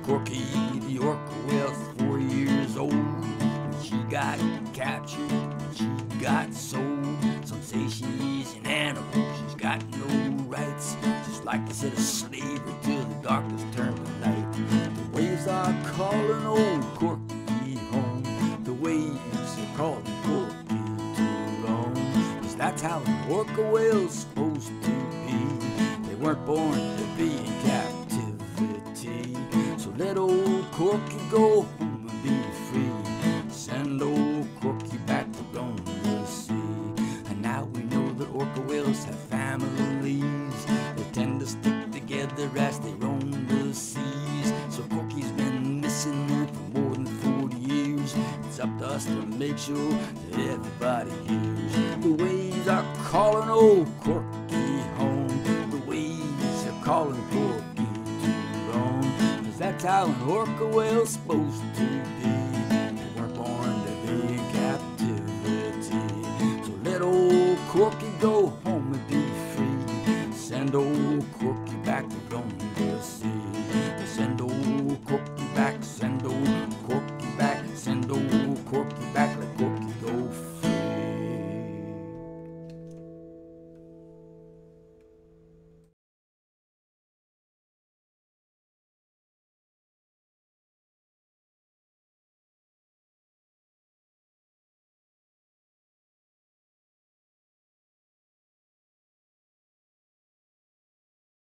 Corky the Orca was 4 years old when she got captured and she got sold. Some say she's an animal, she's got no rights, just like they said of slavery till the darkness turned to light. The waves are calling old Corky home, the waves are calling Corky to roam, 'cause that's how an orca whale's supposed to be. They weren't born to be in captivity. So let old Corky go home and be free. Send old Corky back to roam the sea. And now we know that orca whales have families. They tend to stick together as they roam the seas. So Corky's been missing for more than 40 years. It's up to us to make sure that everybody hears. The waves are calling old Corky home. The waves are calling Corky to roam, 'cause that's how an orca whale's supposed to